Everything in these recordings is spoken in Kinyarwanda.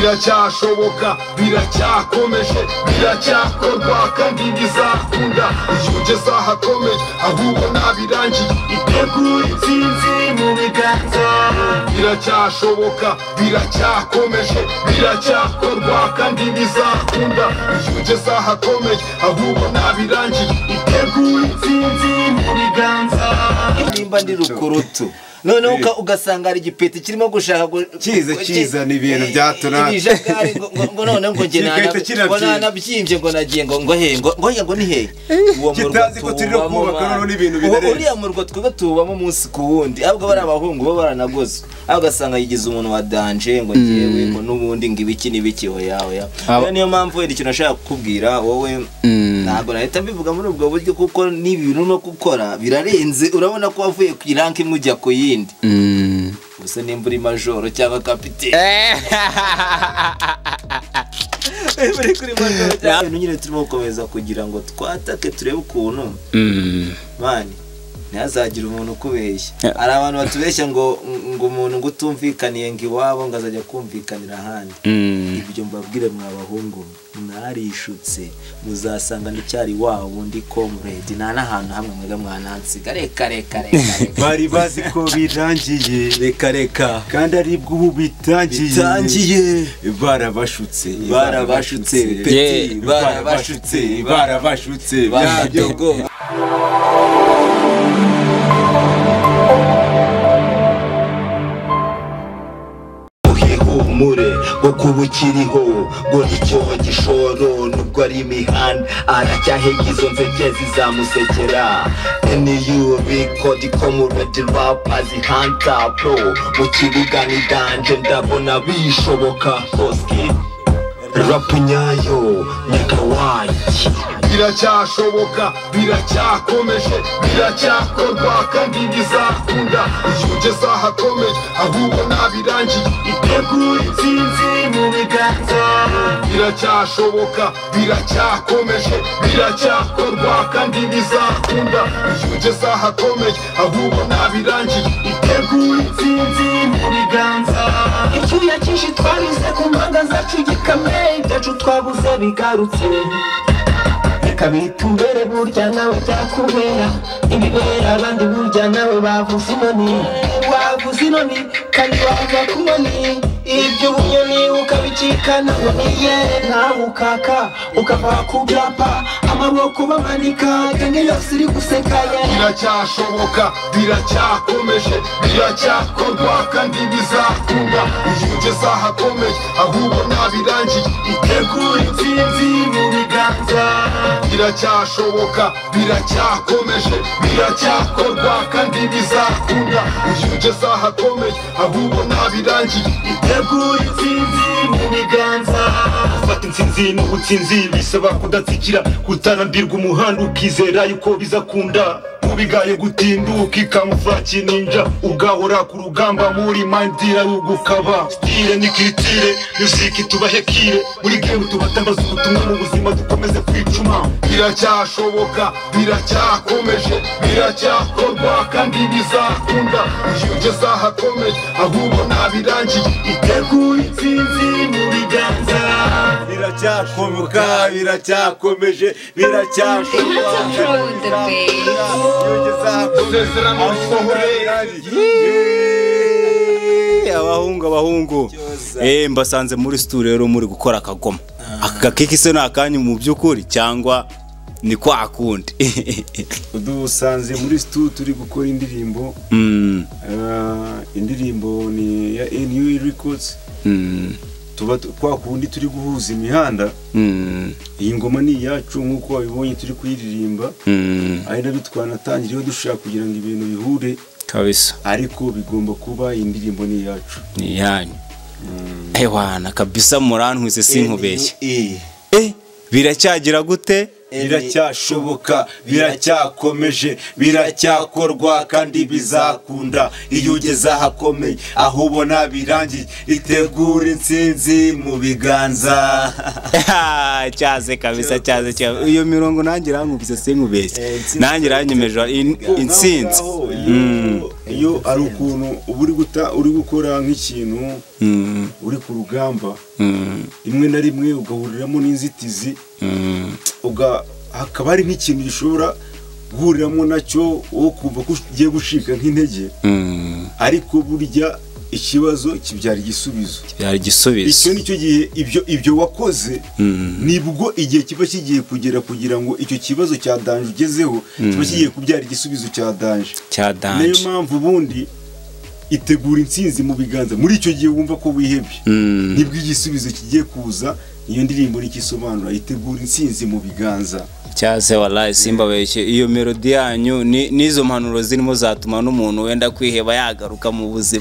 biracyashoboka biracyakomeje biracyakorwa kandi bizakunda iyo ugeze ahakomeje ahubwo nabirangiye itegura intsinzi mu biganza biracyashoboka biracyakomeje biracyakorwa kandi bizakunda iyo ugeze ahakomeje ahubwo nabirangiye itegura intsinzi mu biganza nimba ndi rukurutu none ugasanga ari igipeti kirimo gushaka kiza ni ibintu byatuna ngo none ngo nge nabyimbye ngo nagiye ngo he ngo ni he uwo kitazi ko turi kubaka none ibintu bidareze uriya murwa twebwe tubamo umunsi ku wundi ahubwo bari abahungu bo baranagozwe aho ugasanga yigize umuntu wa danje ngo ngewe ngo n'ubundi ngo ibiki n'ibiki oya niyo mpamvu wenda ikintu nashaka kukubwira wowe ntabwo nahita mbivuga muri ubwo buryo kuko n'ibintu no gukora birarenze urabona ko wavuye ku iranki imwe ujya ku yindi gusa nimba uri majoro cyangwa kapiteni buri kuri majoro cyangwa nyine turimo gukomeza kugira ngo twatake turebe ukuntu mani ntihazagire umuntu ukubeshya hari abantu batubeshya ngo umuntu ngo utumvikaniye ngo iwabo ngo azajya kumvikanira ahandi ibyo mbabwire mwabahungu mwarishutse muzasanga n'icyari wabo undi comrade nta n'ahantu hamwe mwega mwanansiga reka bari bazi ko birangiye reka kandi ari bwo ubu bitangiye barabashutse peti barabashutse byabyo mure ngo kubukiriho ngo nicyo gishoro nubwo ari imihanda aracyahega izo nzege zizamusekera NU record comrade rappers hunter pro mu kibuga ni danje ndabona bishoboka koski rap nyayo nyakawayi biracyashoboka biracyakomeje biracyakorwa kandi bizakunda iyo ugeze ahakomeje ahubwo nabirangiye itegura intsinzi mu biganza biracyashoboka biracyakomeje biracyakorwa kandi bizakunda iyo ugeze ahakomeje ahubwo nabirangiye itegura intsinzi mu biganza icyuya cyinshi twarize ku mpanga zacu gikamye ibyacu twabuze bigarutse kabitumbere burya nawe byakubera ibibera abandi burya nawe bavuze inoni kandi wava ku nkoni ibyo bunyoni ukabicikana ngo niye nawe ukaka ukava ku byapa amaboko bamanika genge yose iri guseka biracyashoboka biracyakomeje biracyakorwa kandi bizakunda iyo ugeze ahakomeje ahubwo nabirangiye itegura intsinzi mu biganza biracyashoboka biracyakomeje biracyakorwa kandi bizakunda iyo ugeze ahakomeje ahubwo nabirangiye itegura intsinzi mu biganza fata intsinzi n'ubutsinzi bisaba kudatsikira kutarambirwa umuhanda ukizera yuko bizakunda ubigaye gutinduka ikamufura kininja ugahora ku rugamba muri mandira y'ugukaba stile nikitire musiki tubahekire muri game tubatambaza ubutumwa mu buzima dukomeze kwicuma biracyashoboka biracyakomeje biracyakorwa kandi bizakunda iyo ugeze ahakomeje ahubwo nabirangiye itegura intsinzi mu biganza biracyakomoka biracyakomeje biracyakorwa abahungu mbasanze muri studio rero muri gukora akagoma aka kiki se nakanyu mu byukuri cyangwa ni kwa kundi dusanze muri studio turi gukora indirimbo indirimbo ni ya NU Records tuba kwa kundi turi guhuza imihanda iyi ngoma ni yacu nkuko wabibonye turi kuyiririmba ari nabyo twanatangiriyeho dushaka kugira ngo ibintu bihure kabisa ariko bigomba kuba indirimbo ni yacu ni yanyu ewana kabisa murantwise sinkubeshye biracyagira gute biracyashoboka biracyakomeje biracyakorwa kandi bizakunda iyo ugeze ahakomeye aho ubona birangiye itegura intsinzi mu biganza cyaze kabisa cyaze iyo mirongo nanjye rankubise sinkubeshye nanjye ranyemeje intsinzi iyo ari ukuntu uri gukora nk'ikintu uri ku rugamba rimwe na rimwe ugahuriramo n'inzitizi hakaba hari nk'ikintu gishobora guhuriramo nacyo wo kumva ko ugiye gushika nk'intege ariko burya ikibazo kibyara igisubizo icyo nicyo gihe ibyo wakoze nibwo igihe kiba kigiye kugera kugira ngo icyo kibazo cya danje ugezeho kiba kigiye kubyara igisubizo cya danje niyo mpamvu ubundi itegura intsinzi mu biganza muri icyo gihe wumva ko wihebye nibwo igisubizo kigiye kuza iyo ndirimbo n'ikisobanura itegura intsinzi mu biganza cyaze wallahi simbabeshye iyo melody yanyu nizo mpanuro zirimo zatuma n'umuntu wenda kwiheba yagaruka mu buzima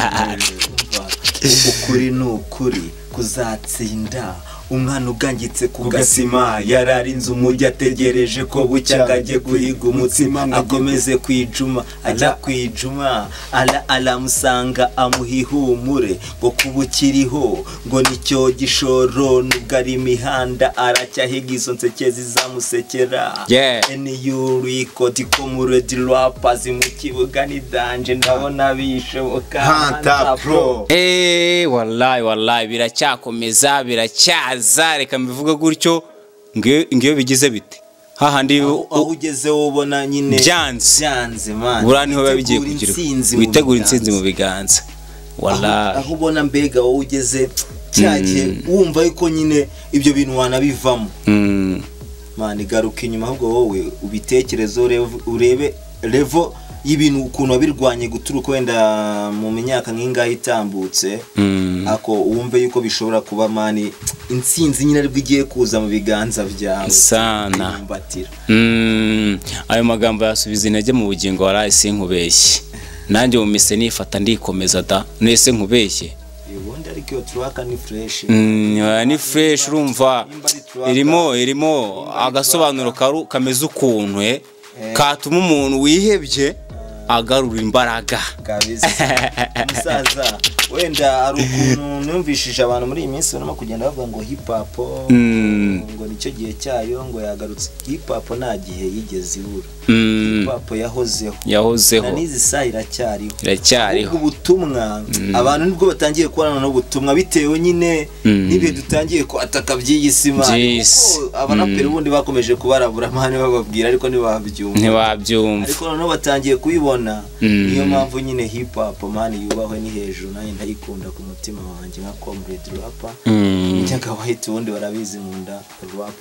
ukuri n'ukuri kuzatsinda umwana ugangitse ku gasima yararinze umujyi ategereje ko bucya ajye guhiga umutsima akomeze kwijuma ajya kwijuma aramusanga amuhihumure ngo kuba ukiriho ngo nicyo gishoro nubwo ari imihanda aracyahiga izo nseke zizamusekera NU record ko mu Red Rappers mu kibuga ni danje ndabona bishoboka Hunter Pro wallahi biracyakomeza biracyaza reka mbivuga gutyo ngiyo bigize bite hahandi aho ugeze ubona nyine byanze man buraniho babigiye kugira witegura intsinzi mu biganza wallahi aho ubona mbega wowe ugeze cyagiye wumva yuko nyine ibyo bintu wanabivamo man garuka inyuma ahubwo wowe ubitekerezo urebe level y'ibintu ukuntu wabirwanye guturuka wenda mu myaka nk'ingahe itambutse ako wumve yuko bishobora kuba mani intsinzi nyine aribwo igiye kuza mu biganza byawe sana ayo magambo yasubiza intege mu bugingo waraye sinkubeshye nanjye mu mise nifata ndikomeza da nese nkubeshye ubundi ariko iyo turaka ni fresh urumva irimo agasobanuro kameze ukuntu katuma umuntu wihebye agarura imbaraga kabisa musaza wenda ari ukuntu numvishije abantu muri iyi minsi barimo kugenda bavuga ngo hip hop ngo nicyo gihe cyayo ngo yagarutse hip hop nta gihe yigeze ibura hip hop yahozeho n'izi saa iracyariho ubutumwa abantu nibwo batangiye kubana n'ubutumwa bitewe nyine n'ibihe dutangiye kwataka by'iyisima abanapera ubundi bakomeje kubarabura mane bababwira ariko ntibabyumva ariko noneho batangiye kuyibona niyo mpamvu nyine hip hop man yubahwe ni hejuru nanjye ndayikunda ku mutima wanjye nka Comrade Rapper njyaga wahita ubundi barabizi nkunda rap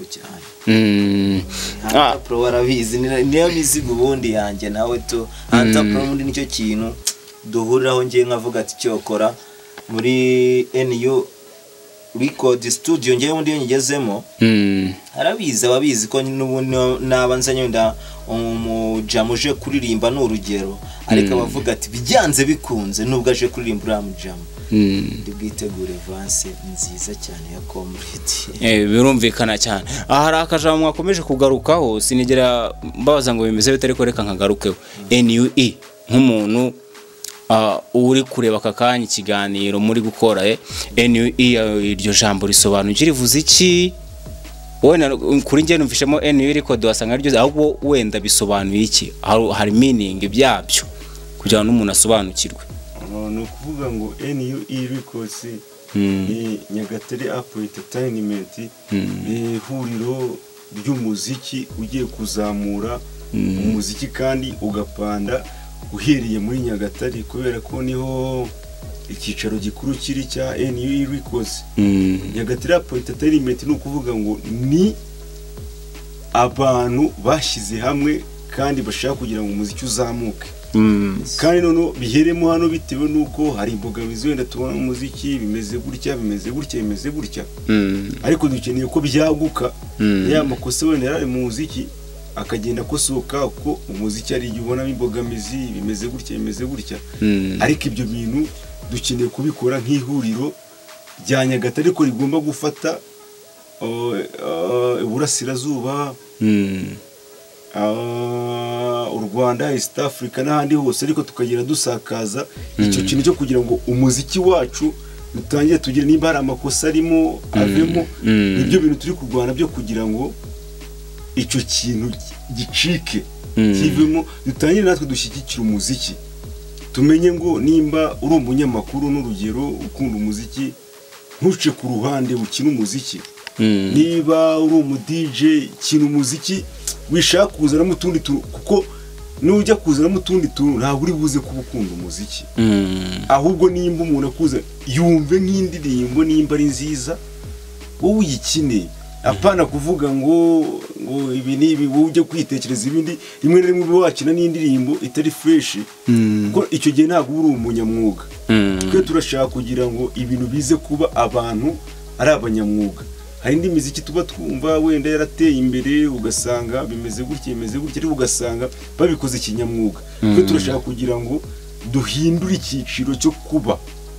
cyane Hunter Pro barabizi niyo mizigo ubundi yanjye nawe to Hunter Pro ubundi nicyo kintu duhuriraho ngiye nkavuga ati cyokora muri NU record studio ngiye ubundi nyigezemo arabizi ababizi ko n'ubundi nabanzanye wenda umujamuje kuririmba n'urugero ariko abavuga ati bijyanze bikunze nubwo aje kuririmba uramujamo ndibwitegure vance nziza cyane ya Comrade birumvikana cyane hari akajambo mwakomeje kugarukaho sinigera mbabaza ngo bimeze bite ariko reka nkagarukeho NUE nk'umuntu uri kureba akakanya ikiganiro muri gukora NUE iryo jambo risobanura rivuze iki wena kuri nge numvishemo NUE record wasanga ryo ahubwo wenda bisobanuye iki hari meaning byabyo kugira ngo umuntu asobanukirwe no kuvuga ngo NUE records ni Nyagatare Afro Entertainment ni huriro ry'umuziki ugiye kuzamura umuziki kandi ugapanda uhereye muri Nyagatare kubera ko niho icyicaro gikuru kiri cya NUE Records. Nyagatare Afro Entertainment ni ukuvuga ngo ni abantu bashyize hamwe kandi bashaka kugira ngo umuziki uzamuke kandi none biheremo hano bitewe nuko hari imbogamizi wenda tubona umuziki bimeze gutya ariko dukeneye ko byaguka ya makosa wenda yari mu muziki akagenda kosoka uko umuziki ari ubona imbogamizi bimeze gutya ariko ibyo bintu dukeneye kubikora nk'ihuriro rya Nyagatare ko rigomba gufata Uburasirazuba u Rwanda, East Africa n'ahandi hose, ariko tukagera dusakaza icyo kintu cyo kugira ngo umuziki wacu dutangiye tugire nimba hari amakosa arimo avemo, ibyo bintu turi kurwana byo kugira ngo icyo kintu gicike kivemo, dutangire natwe dushyigikira umuziki. Tumenye ngo nimba uri umunyamakuru n'urugero ukunda umuziki, ntuce ku ruhande ukina umuziki. Niba uri umu DJ kina umuziki, wishaka kuzanamo utundi tuntu, kuko nujya kuzanamo utundi tuntu ntabwo uri buze kuba ukunda umuziki. Ahubwo nimba umuntu akuza yumve nk'indirimbo nimba ari nziza, wowe uyikine. Apana kuvuga ngo ibi nibi wowe ujye kwitekereza ibindi, rimwe na rimwe wakina n'indirimbo itari fresh, kuko icyo gihe ntabwo uri umunyamwuga. Twe turashaka kugira ngo ibintu bize kuba abantu ari abanyamwuga. Hari indi miziki tuba twumva wenda yarateye imbere ugasanga bimeze gutya ariko ugasanga babikoze kinyamwuga. Twe turashaka kugira ngo duhindure icyiciro cyo kuba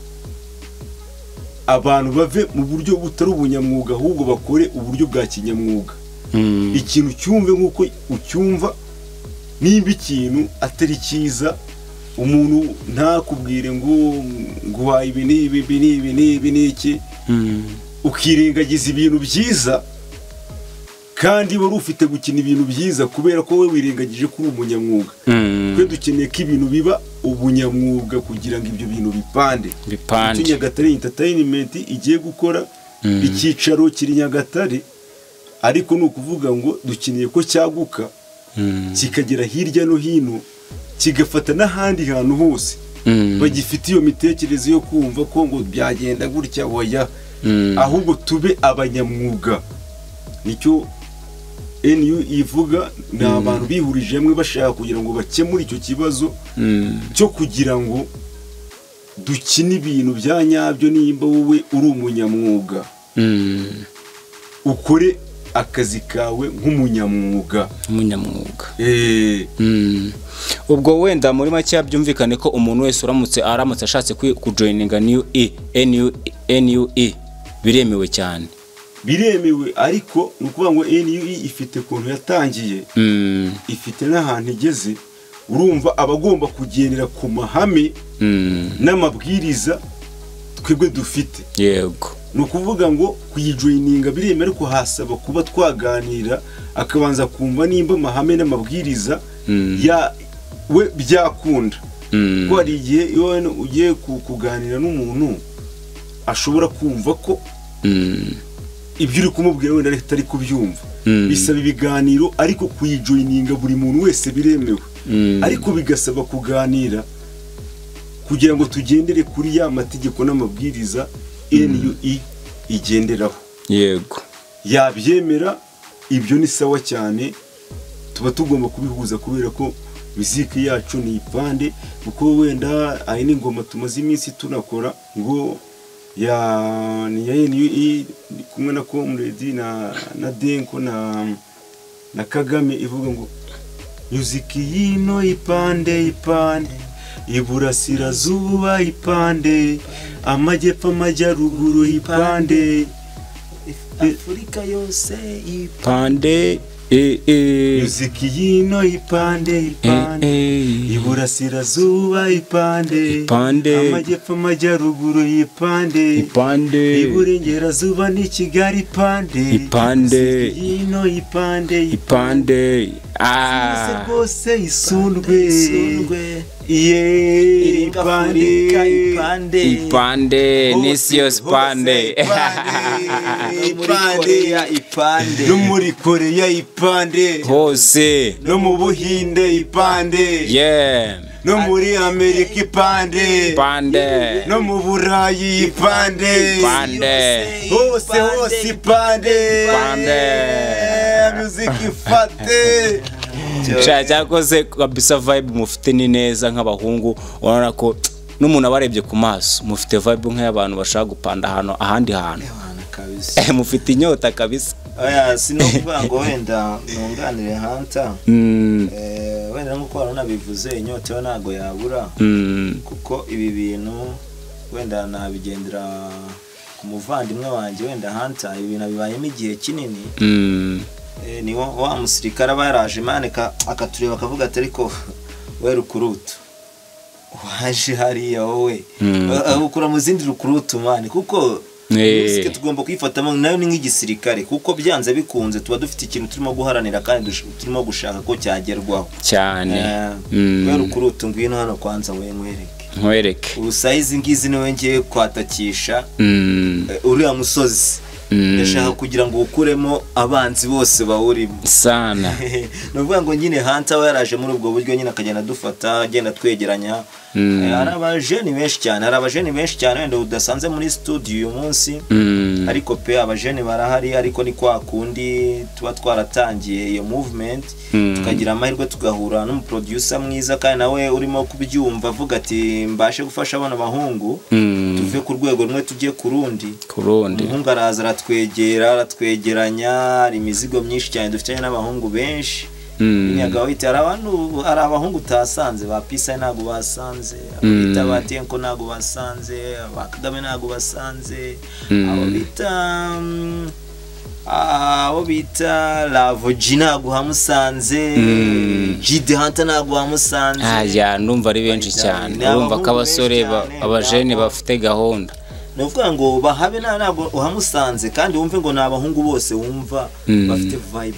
abantu bave mu buryo butari ubunyamwuga, ahubwo bakore uburyo bwa kinyamwuga. Ikintu cyumve nk'uko ucyumva, nimba ikintu atari cyiza umuntu ntakubwire ngo wayi ibi n'iki, ukirengagiza ibintu byiza kandi wari ufite gukina ibintu byiza kubera ko we wirengagije kuri umunyamwuga. Twe dukeneye ko ibintu biba ubunyamwuga kugira ngo ibyo bintu bipande. Nyagatare Entertainment igiye gukora icyicaro kiri Nyagatare, ariko ni ukuvuga ngo dukeneye ko cyaguka kikagera hirya no hino, kigafata n'ahandi hantu hose bagifite iyo mitekerereze yo kumva ko ngo byagenda gutya oya, ahubwo tube abanyamwuga. Nicyo NU ivuga, ni abantu bihurije hamwe bashaka kugira ngo bakemure icyo kibazo cyo kugira ngo dukine ibintu bya nyabyo. Nimba wowe uri umunyamwuga, ukore akazi kawe nk'umunyamwuga. Ubwo wenda muri make byumvikane ko umuntu wese aramutse ashatse kujoininga NUE biremewe cyane. Biremewe, ariko nukuvuga ngo NUE ifite ukuntu yatangiye, ifite n'ahantu igeze. Urumva abagomba kugendera ku mahame n'amabwiriza twebwe dufite. Yego, nukuvuga ngo kuyijoininga biremewe, ariko hasaba kuba twaganira akabanza kumva nimba amahame n'amabwiriza ya we byakunda. Ko hari igihe iyo ugiye kuganira n'umuntu ashobora kumva ko ibyo uri kumubwira wenda atari kubyumva. Bisaba ibiganiro, ariko kuyijoininga buri muntu wese biremewe, ariko bigasaba kuganira kugira ngo tugendere kuri ya mategeko n'amabwiriza NUE igenderaho. Yego, yabyemera ibyo ni sawa cyane, tuba tugomba kubihuza kubera ko muziki yacu ni ipande. Kuko wenda ari n'ingoma tumaze iminsi tunakora ngo ya NUE kumwe na Comrade na Denko na Kagame, ivuga ngo muziki yino ipande iburasirazuba ipande, amajyepfo amajyaruguru ipande, Afurika yose ipande. Muziki yino ipande iburasirazuba ipande, amajyepfo amajyaruguru ipande, iburengerazuba ni Kigali ipande, yino ipande rwose isundwe ipande n'isi yose ipande, no muri Korea ipande hose, no mu Buhinde ipande, no muri Amerika ipande, no mu Burayi ipande, hose ipande, muziki ifate. Cyakoze kabisa vibe mufite ni neza nk'abahungu, urabona ko n'umuntu abarebye ku maso mufite vibe nk'abantu bashaka gupanda ahandi hantu kabisa. Mufite inyota kabisa. Oya, sinokuvuga ngo wenda nunganire Hunter, wenda nkuko warona bivuze inyota yo nago yabura, kuko ibi bintu wenda nabigendera ku muvandimwe wanjye wenda Hunter, ibintu bibayemo igihe kinini. ni wa musirikare aba yaraje mane akatureba akavuga ati ariko we rukurutu waje hariya wowe ukura mu zindi rukurutu mane kuko musike tugomba kwifatamo nayo ni nk'igisirikare kuko byanze bikunze tuba dufite ikintu turimo guharanira kandi turimo gushaka ko cyagerwaho cyane we rukurutu ngwino hano kwanza we nkwereke ubusayizi ngizi niwe ngiye kwatakisha uriya musozi ndashaka kugira ngo ukuremo abanzi bose bawurimo sana nuvuga ngo nyine Hunter we yaraje muri ubwo buryo nyine akagenda dufata agenda twegeranya hari abajeni benshi cyane wenda udasanze muri studio uyu munsi ariko pe abajeni barahari ariko ni kwa kundi tuba twaratangiye iyo movement tukagira amahirwe tugahura n'umuproducer mwiza kandi nawe urimo kubyumva avuga ati mbashe gufasha abana bahungu tuve ku rwego rumwe tujye ku rundi umuhungu araza aratwegeranya imizigo myinshi cyane dufitanye n'abahungu benshi Nyaga wite hari abahungu utasanze ba Pisa ntago basanze abita batenko ntago basanze abakagame ntago basanze abo bita Lavoji ntago hamusanze Jide Hunter ntago hamusanze ndumva ari benshi cyane urumva ko abasore abajene bafite gahunda nuvuga ngo bahabe ntabwo uhamusanze kandi wumve ngo nabahungu bose wumva bafite vibe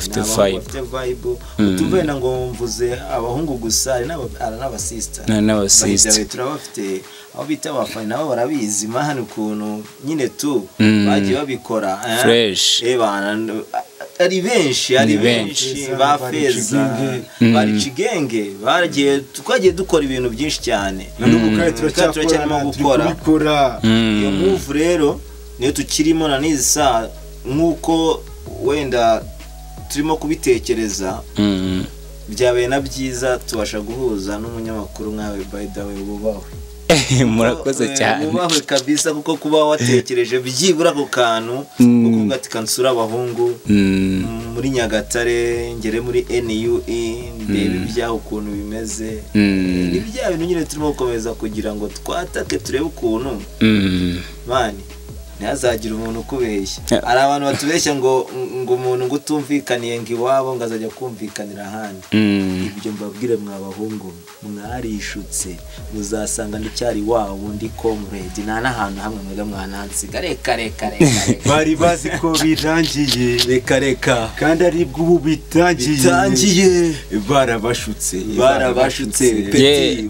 utuvena ngo mvuze abahungu gusa ari n'abasister turabafite aho bita abafana nabo barabizi mahani ukuntu nyine tu bagiye babikora fresh ari benshi ba Feza bari Kigenge twagiye dukora ibintu byinshi cyane n'ubukaye turacyarimo gukora iyo move rero niyo tukirimo na nisa nkuko wenda turimo kubitekereza byabaye na byiza tubasha guhuza n'umunyamakuru nkawe by the way ububahwe murakoze cyane ububahwe kabisa kuko kuba watekereje byibura ako kantu ukuvuga ati kansura abahungu muri Nyagatare ngere muri NUE ndebe ibyaho ukuntu bimeze ni bya bintu nyine turimo gukomeza kugira ngo twatake turebe ukuntu mani ntazagira umuntu ukubeshya ari abantu batubeshya ngo umuntu ngo utumvikaniye ngo iwabo ngo azajya kumvikanira ahandi ibyo mbabwire mwabahungu mwarishutse muzasanga n'icyari wabo undi comrade nta n'ahantu hamwe mwega mwanansiga reka bari bazi ko birangiye reka kandi ari bwo bitangiye barabashutse peti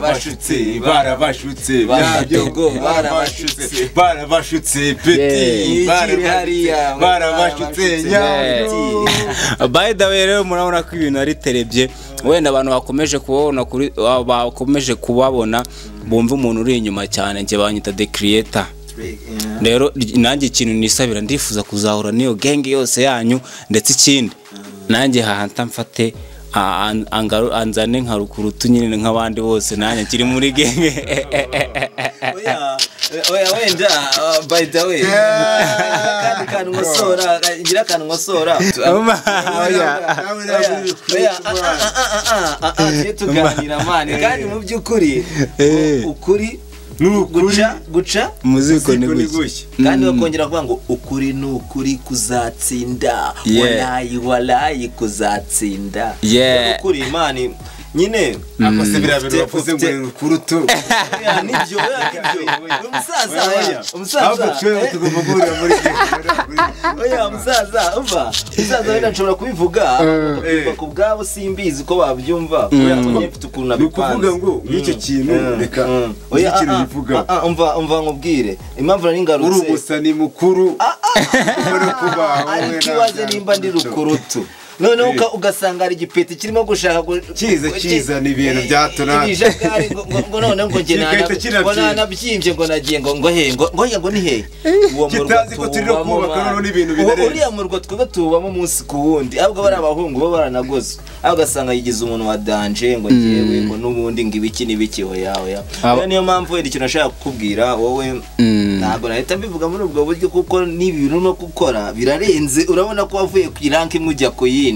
barabashutse peti barabashutse by the way rero murabona ko ibintu ari terebye wenda abantu bakomeje kubabona bumva umuntu uri inyuma cyane nje banyita the creator rero nanjye ikintu nisabira ndifuza kuzahura niyo gang yose yanyu ndetse ikindi nanjye Hunter mfate anzane nka rukurutu nyine nk'abandi bose nanjye kiri muri gang oya wenda by the way kandi ngosora ngira kandi ngosora tuganira mane kandi mu by'ukuri ukuri guca muziko ni gushya kandi bakongera kuvuga ngo ukuri n'ukuri kuzatsinda walayi kuzatsinda ukuri imani nyine akose birabero bavuze ngo rukurutu nibyo umusaza tugomba guhurira muri umusaza wenda nshobora kubivuga ku bwabo simbizi ko babyumva mfite ukuntu bipanze ukuvuga ngo n'icyo kintu reka icyo kintu bivuga umva nkubwire impamvu nari ngarutse uri gusa ni mukuru ari kibaze nimba ndi rukurutu none ugasanga ari igipeti kirimo gushaka kiza ni ibintu byatona ngo none ngo nabyimbye ngo nagiye ngo ni he uwo kitazi ko turi kubaka none ibintu bidareze uriya murwa twebwe tubamo umunsi ku wundi ahubwo bari abahungu bo baranagozwe aho ugasanga yigize umuntu wa danje ngo ngewe ngo n'ubundi ngo ibiki n'ibiki oya niyo mpamvu wenda ikintu nashaka kukubwira wowe ntabwo nahita mbivuga muri ubwo buryo kuko n'ibintu no gukora birarenze urabona ko wavuye ku iranki imwe ujya ku yindi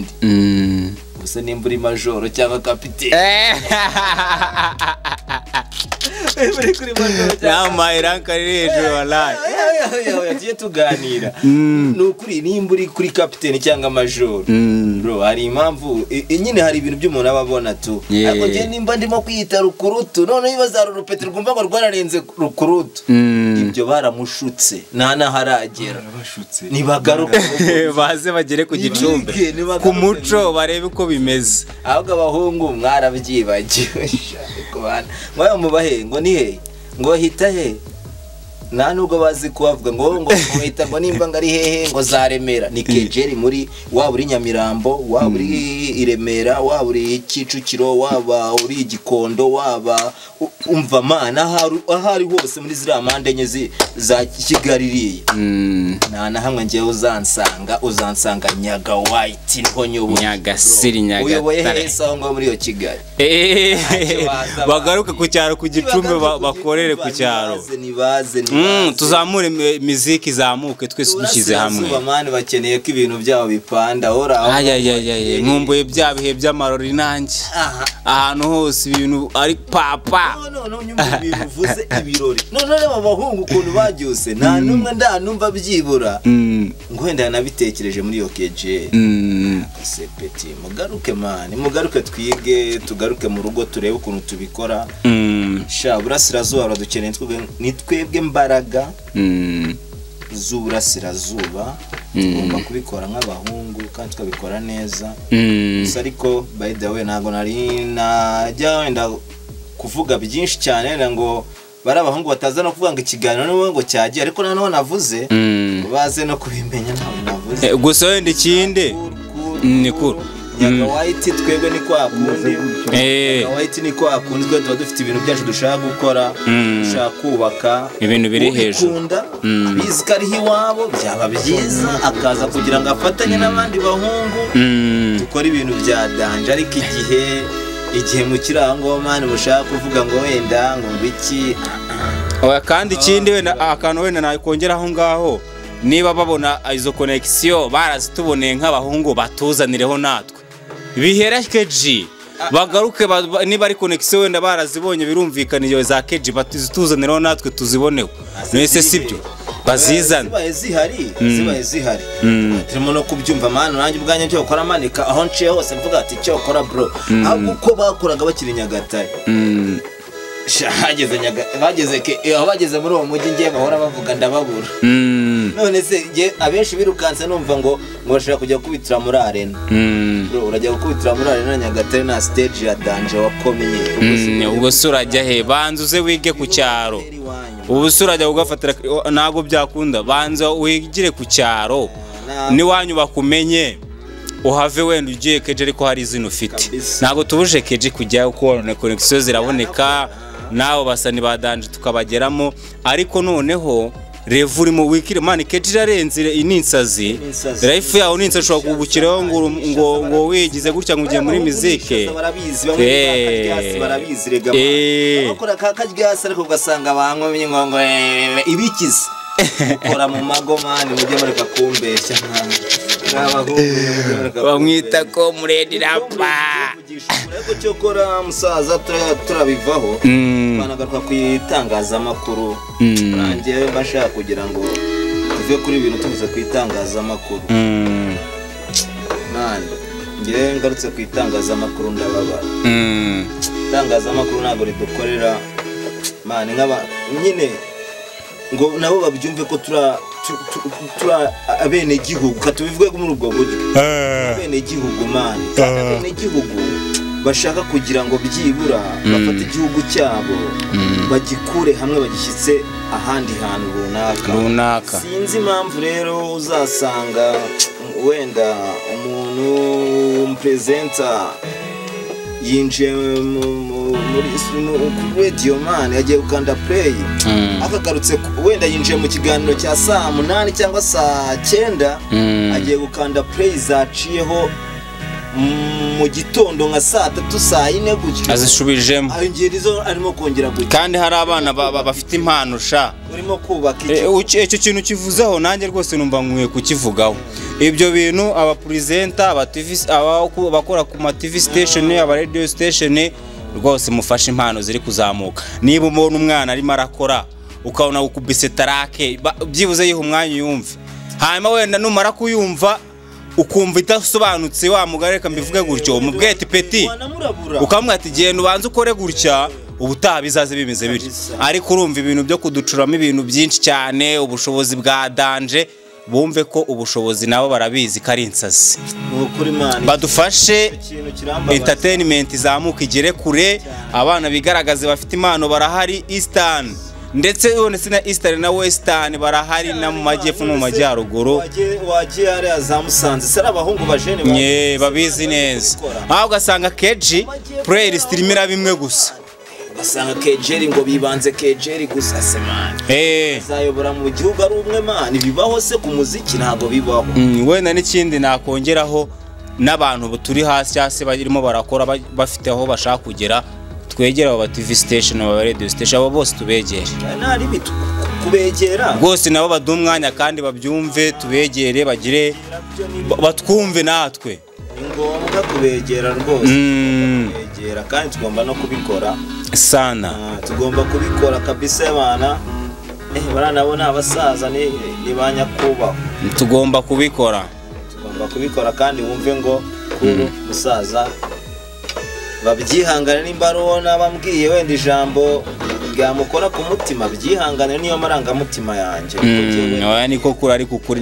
gusa nimba uri majoro cyangwa kapiteni muri kuri moto nama iranka riri hejuru wallahi tugiye tuganira ni ukuri nimba uri kuri kapiteni cyangwa majoro bro hari impamvu nyine hari ibintu by'umuntu aba abona tu ariko njye nimba ndimo kwiyita rukurutu none bibaza rupeti rwumva ngo rwararenze rukurutu ibyo baramushutse nana haragera nibagaruka baze bagere ku gicumbi ku muco barebe uko bimeze ahubwo abahungu mwarabyibagiwe mwayo mubahe ngo ni he ngo hita he nta nubwo bazi kubavuga ngo bahita ngo nimba ngo ari hehe ngo zaremera ni kejeri muri waba uri Nyamirambo waba uri Iremera waba uri Kicukiro waba uri Gikondo waba umva mana ahari hose muri ziriya mpande enye za Kigali iriya nta hamwe ngewe uzansanga Nyaga White niho nyoboye Nyagasiri Nyagatare uyoboye hese aho ngo muri iyo Kigali bagaruke ku cyaro ku Gicumbi bakorere ku cyaro tuzamure muziki zamuke twese dushyize hamwe abamani bakeneye ko ibintu byabo bipanda ora nkumbuye bya bihe by'amarori nanjye ahantu hose ibintu ari papa nyuma ibintu uvuze ibirori none reba abahungu ukuntu bagyose nta numwe ndanumva byibura ngo wenda yanabitekereje muri iyo keje sepeti mugaruke mani mugaruke twige tugaruke mu rugo turebe ukuntu tubikora sha burasirazuba baradukeneye ni twebwe mbaraga z'uburasirazuba tugomba kubikora nk'abahungu kandi tukabikora neza gusa ariko by the way ntabwo nari najya wenda kuvuga byinshi cyane ngo bari abahungu bataza no kuvuga ngo ikiganiro n'ubu ngo cyagiye ariko noneho navuze baze no kubimenya ntabwo navuze gusa wenda ikindi ni kuri Nyaga White twebwe ni kwa kundi Nyaga White ni kwa kundi twe tuba dufite ibintu byacu dushaka gukora dushaka kubaka ibintu biri hejuru abizi ko ari iwabo byaba byiza akaza kugira ngo afatanye n'abandi bahungu dukora ibintu bya danje ariko igihe mukiri aho ngaho mani mushaka kuvuga ngo wenda ngo biki kandi ikindi wenda akantu wenda nakongera aho ngaho niba babona izo connection barazituboneye nk'abahungu batuzanireho natwe bihera keji bagaruke niba ari connection wenda barazibonye birumvikaniye za keji batuzanireho natwe tuziboneho nese sibyo bazizana zibaye zihari turimo no kubyumva mani nanjye ubwanye cyo gukora manika aho nciye hose mvuga ati cyo gukora bro ahubwo uko bakoraga bakiri Nyagatare bageze muri uwo mujyi ngiye bahora bavuga ndababura none se abenshi birukanse numva ngo bashaka kujya kubitira muri arena urajya gukubitira muri arena Nyagatare na stage ya danje wakomeye ubwo se urajya he banza uze wige ku cyaro ubu se urajya ugafatira ntabwo byakunda banza wigire ku cyaro niwanyu bakumenye uhave wenda ugiye keje ariko hari izina ufite ntabwo tubuje keje kujya uko connection ziraboneka naho basani badanje tukabageramo ariko noneho revu uri mu wikire mani keje irarenze ininsazi life yawe ninsa ushobora kubukiraho ngo wigize gutya ngo ugiye muri muzike barabizi rega bakora kakarya ariko ugasanga bankomye ngo ibikize ukora mu mago mani mujye mureka kumbeshya bamwita ko muredi rapa ariko cyo kora musaza turabivaho banagaruka ku itangazamakuru nanjye bashaka kugira ngo tuve kuri ibintu tuvuze ku itangazamakuru nani ngiye ngarutse ku itangazamakuru ndababara itangazamakuru ntabwo ridukorera mani nk'aba nyine ngo nabo babyumve ko tura abene gihugu katubivuge muri ubwo buryo abene gihugu mani abene gihugu bashaka kugira ngo byibura bafate igihugu cyabo bagikure hamwe bagishyitse ahandi hantu runaka sinzi impamvu rero uzasanga wenda umuntu w'umupresenta yinjiye muri radio man yagiye gukanda play akagarutse wenda yinjiye mu kiganiro cya saa 8 cyangwa saa 9 agiye gukanda play zaciyeho mu gitondo nka saa 3 saa 4 gutyo azishubijemo ayongerizo arimo kongera gutyo kandi hari abana bafite impano sha urimo kubaka icyo kintu kivuzeho nanjye rwose numva nkwiye kukivugaho ibyo bintu aba presenter aba TV abakora ku ma TV station aba radio station rwose mufashe impano ziri kuzamuka. Niba umubona umwana arimo arakora ukabona gukubise tarake byibuze yiha umwanya yumve, hanyuma wenda numara kuyumva ukumva itasobanutse wa mugareka mbivuge gutyo umubwiye ati peti ukamubwira ati genda ubanze ukore gutya ubutaha bizaze bimeze bityo. Ariko urumva ibintu byo kuducuramo ibintu byinshi cyane, ubushobozi bwa danje, bumve ko ubushobozi nabo barabizi ko ari insazi. Badufashe entertainment izamuka igere kure, abana bigaragaze bafite impano barahari Eastern, ndetse ubonetse na Eastern na Western barahari na mu majyepfo no mu majyaruguru. Wagiye hariya za Musanze sara abahungu bajene babizi neza, aho ugasanga KG playlist irimo bimwe gusa, ugasanga kejeri ngo bibanze kejeri gusa se man. Zayobora mu gihugu ari umwe man, bibaho se ku muziki ntago bibaho. Wenda n'ikindi nakongeraho n'abantu turi hasi cyase barimo barakora bafite aho bashaka kugera, twegera aba TV station aba radio station abo bose tubegere. Nari bitu kubegera rwose nabo baduha umwanya kandi babyumve, tubegere bagire batwumve natwe. Ngombwa kubegera rwose, kubegera kandi tugomba no kubikora sana. Tugomba kubikora kabisa bana. Baranabona abasaza ni banyakubaho, tugomba kubikora kandi wumve ngo kuru musaza babyihangane nimba rona bambwiye wenda ijambo ryamukora ku mutima, byihangane niyo marangamutima yanjye. Oya niko kuri, ariko kuri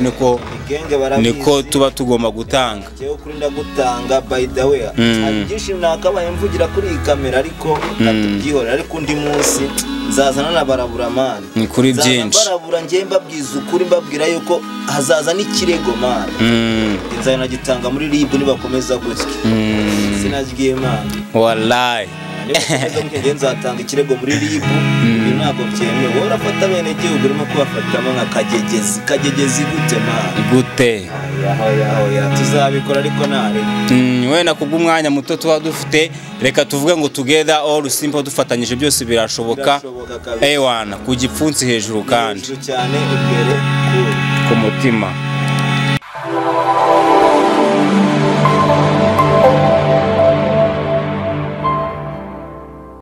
niko tuba tugomba gutanga. Cyo kuri ndagutanga by the way. Byinshi nakabaye mvugira kuri iyi kamera ariko katubyihorera, ariko undi munsi nzazana na barabura man. Ni kuri byinshi barabura ngiye mbabwiza ukuri, mbabwira yuko hazaza n'ikirego man. Nzana gitanga muri RIB nibakomeza gutya. Sinagiye man. Wallahi nzatanga ikirego muri RIB. Ntabwo byemewe urafata bene gihugu urimo kubafatamo nka kagegezi gute man. Gute yaho tuzabikora ariko nare wenda kubw'umwanya muto tuba dufite, reka tuvuge ngo together all simple dufatanyije byose birashoboka. Ewana ku gipfunsi hejuru kandi cyane imbere ku mutima.